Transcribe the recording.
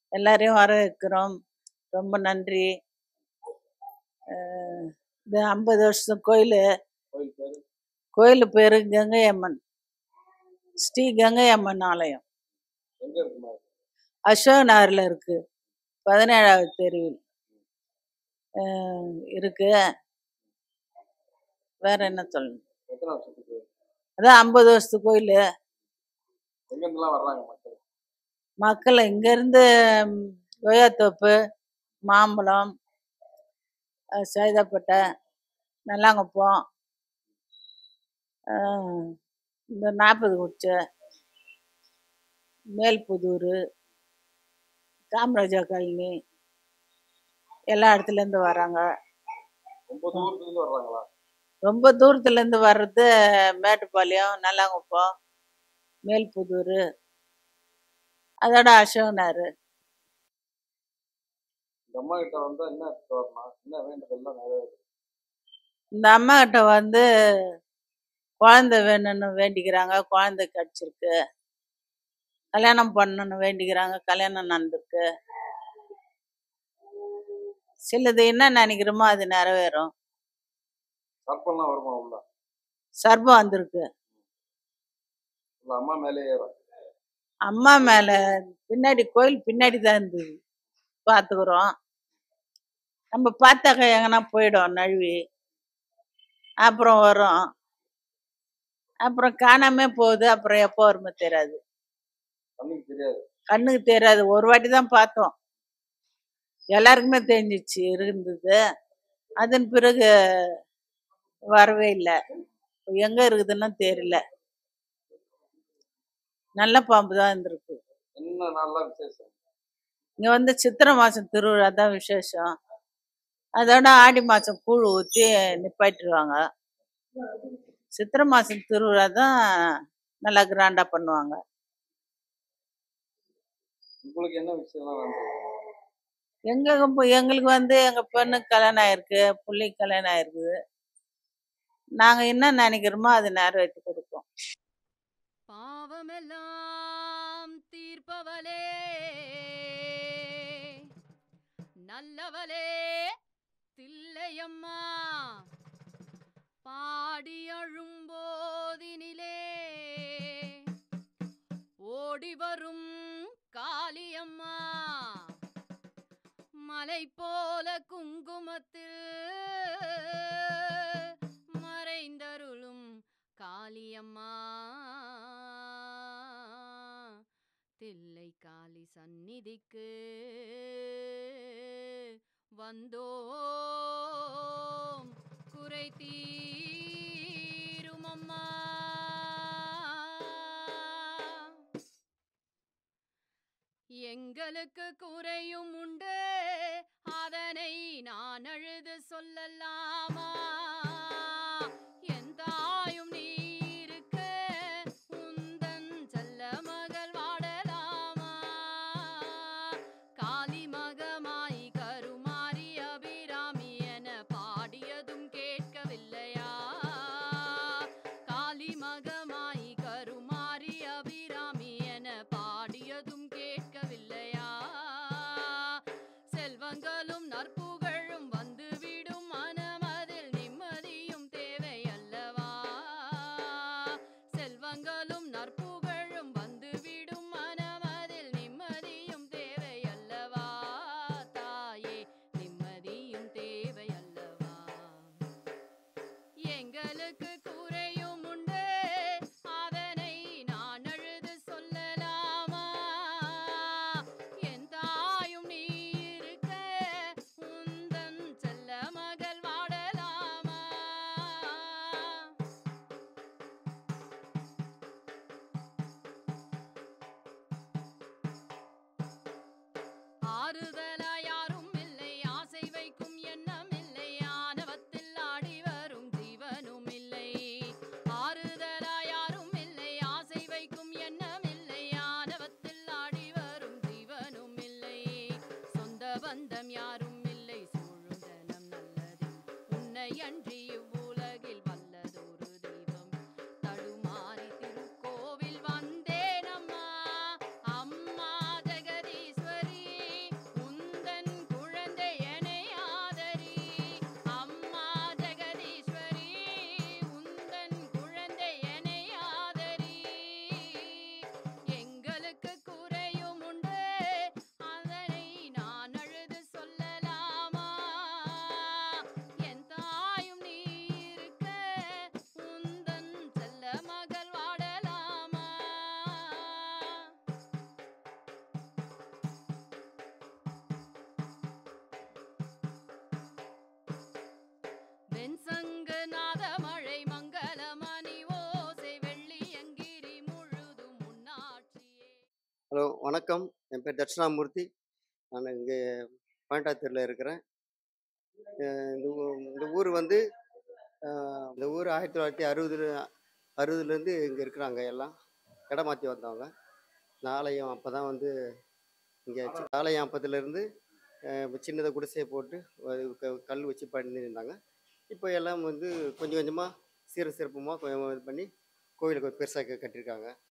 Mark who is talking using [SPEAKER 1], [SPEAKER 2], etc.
[SPEAKER 1] எல்லாரையும் வரவேற்கிறோம். ரொம்ப நன்றி. இது 50 வருஷம் கோயில். கோயில் பேரு கங்கை அம்மன், ஸ்ரீ கங்கை அம்மன் ஆலயம். அசோக் நகர்ல இருக்கு, 17வது தெருவில் இருக்கு. வேற என்ன சொல்லணும்? அதான் 50 வருஷத்து கோயில். மக்கள் இங்க இருந்து கொய்யாத்தோப்பு, மாம்பழம், சைதாப்பேட்டை, நல்லாங்குப்பம், இந்த 40 குச்சை, மேல்புதூர், காமராஜா காலனி, எல்லா இடத்துலேருந்து வராங்க. ரொம்ப தூரத்துலேருந்து வர்றது மேட்டுப்பாளையம், நல்லாங்குப்பம், மேல்புதூர், அதோட அசோக் நகர். இந்த அம்மா கிட்ட வந்து குழந்தை வேணும்னு வேண்டிக்கிறாங்க, குழந்தை கிடச்சிருக்கு. கல்யாணம் பண்ணணும்னு வேண்டிக்கிறாங்க, கல்யாணம் நடந்திருக்கு. சிலது என்ன நினைக்கிறோமோ அது நிறைவேறும். சர்பம் வந்திருக்கு. அம்மா மேல பின்னாடி, கோயில் பின்னாடி தான் இருந்தது, பார்த்துக்கிறோம். நம்ம பார்த்தாக்க எங்கன்னா போயிடும் நழுவி, அப்புறம் வரும், அப்புறம் காணாம போகுது. அப்புறம் எப்போ வருமோ தெரியாது, கண்ணுக்கு தெரியாது. ஒரு வாட்டி தான் பார்த்தோம், எல்லாருக்குமே தெரிஞ்சிச்சு இருந்தது. அதன் பிறகு வரவே இல்லை. எங்க இருக்குதுன்னு தெரியல. நல்ல பாம்பு தான் இருந்திருக்கு. இங்க வந்து சித்திரை மாசம் திருவிழா தான் விசேஷம். அதோட ஆடி மாசம் கூழ் ஊற்றி நிப்பாட்டிடுவாங்க. சித்திரை மாசம் திருவிழா தான் நல்லா கிராண்டா பண்ணுவாங்க. எங்களுக்கு வந்து எங்க பெண்ணுக்கு கல்யாணம் ஆயிருக்கு, பிள்ளைக்கு கல்யாணம் ஆயிருக்குது. நாங்க என்ன நினைக்கிறோமோ அது நிறைவேற்றி கொடுப்போம்.
[SPEAKER 2] பாவமெல்லாம் தீர்ப்பவளே, நல்லவளே தில்லையம்மா, பாடி அழும்போதினிலே ஓடி வரும் காளியம்மா, மலை போல குங்குமத்தில் மறைந்தருளும் காளியம்மா, தில்லை காளி சந்நிதிக்கு வந்தோம், குறை தீருமம்மா. எங்களுக்கு குறையும் உண்டு, அதனை நான் அழுது சொல்லலாமா? என் தாயும் நீ இருக்க உந்தன் செல்ல மகள் வாடலாமா? காளி மகமாய் கருமாரி அபிராமி என பாடியதும் கேட்கவில்லையா? காளி மகமாய் கருமாரி அபிராமி என பாடியதும் கேட்கவில்லையா? செல்வங்களும் நற்புகழும் வந்துவிடும், மனமதில் நிம்மதியும் தேவை அல்லவா? செல்வங்களும் நற்புகழும் வந்துவிடும், மனமதில் நிம்மதியும் தேவை அல்லவா? தாயே, நிம்மதியும் தேவை அல்லவா? எங்களுக்கு குறையும் உண்டு, அதனை நான் அழுது சொல்லலாமா? என் தாயும் நீ இருக்க உந்தன் செல்ல மகள் வாடலாமா? ஆறுதலா யாரும் இல்லை, ஆசை வைக்கும் எண்ணம் இல்லை, ஆணவத்தில் ஆடி வரும் ஜீவனும் இல்லை. ஆறுதலா யாரும் இல்லை, ஆசை வைக்கும் எண்ணம் இல்லை, ஆணவத்தில் ஆடி வரும் ஜீவனும் இல்லை. சொந்த பந்தம் யாரும் இல்லை, சூழும் ஜனம் நல்லது, உன்னை அன்றி இவ்வுலகில் வல்லதொரு தெய்வம். தடுமாறி திருக்கோவில் வந்தேனம்மா, அம்மா ஜெகதீஸ்வரி,
[SPEAKER 3] ஹலோ வணக்கம். என் பேர் தட்சிணாமூர்த்தி. நான் இங்கே பாயிண்டாத்தூரில் இருக்கிறேன். இந்த ஊர் வந்து இந்த ஊர் 1960லேருந்து இங்கே இருக்கிறாங்க. எல்லாம் இடம் மாற்றி வந்தவங்க. இந்த ஆலயம் அப்போ தான் வந்து இங்கே ஆலயம் அப்பத்துலேருந்து சின்னதாக குடிசையை போட்டு கல் வச்சு பண்ணியிருந்தாங்க. இப்போ எல்லாம் வந்து கொஞ்சம் கொஞ்சமாக சீர சிறப்புமாக இது பண்ணி கோயிலுக்கு பெருசாக கட்டியிருக்காங்க.